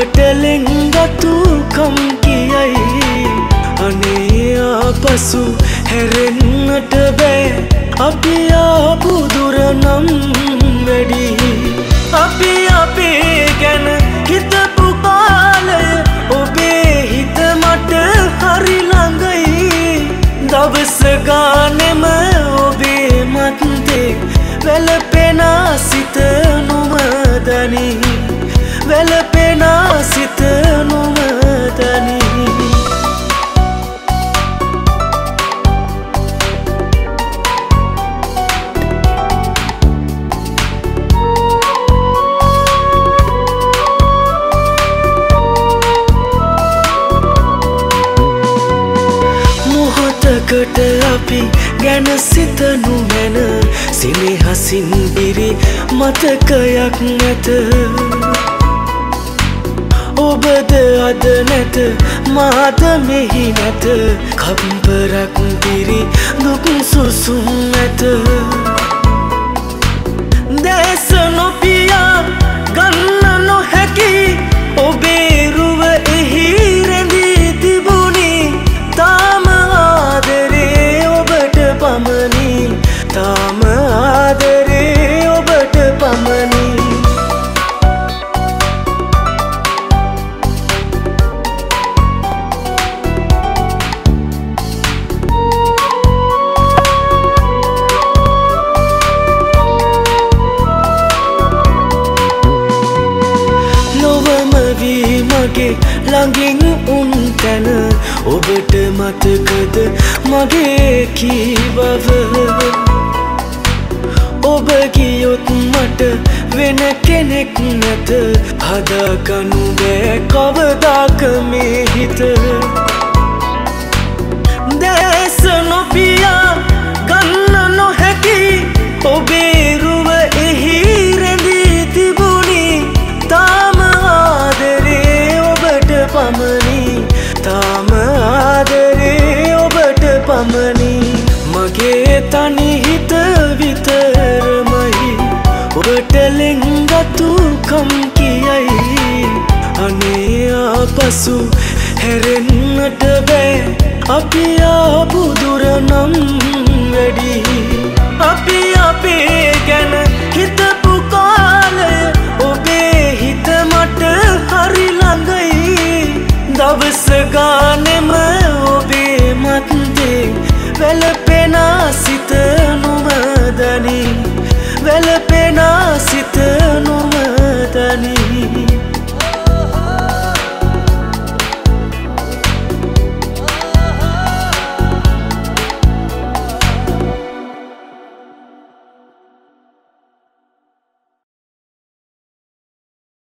ඔබට ලෙන්ගතුකම් කියයි අනේ ආපසු හැරෙන්නට බෑ අපි ආපු දුර නම් වැඩි අපි අපේ ගැන හිතපු කාලය ඔබේ හිත මට හරි ළඟයි දවස ගානෙම ඔබේ මත්තේ වැළපෙන සිත නොමදනි වැළපෙන සිත නොමදනි කට අපි ගැන සිතනු මැන සිනහසින් පිරි මතකයක් නැත ඔබද අද නැත මාද මෙහි නැත කම්පරක් පිරි දුක් සුසුම් නැත දැස නොපියා ගන්න නොහැකි ඔබේ රුව එහි රැඳී තිබුණි තාම පමණි තාම ආදරේ ඔබට පමණි ලොවම වී මගේ ළඟින් උන් තැන ඔබට මතකද මගේ කීවව ඔබ ගියොත් මට වෙන කෙනෙක් නැත හදාගනු බෑ කවදාක මේ හිත දැස නොපියා ගන්න නොහැකි ඔබේ රුව එහි රැඳී තිබුණි තාම ආදරේ ඔබට පමණි තාම ආදරේ ඔබට පමණි මගේ තනි හිත විතරමයි ඔබට ලෙන්ගතුකම් කියයි අනේ ආපසු හැරෙන්නට බෑ අපි ආපු දුර නම් වැඩි අපි අපේ ගැන හිතපු කාලය ඔබේ හිත මට හරි ළඟයි දවස ගානෙම ඔබේ මත්තේ වැළපෙන සිත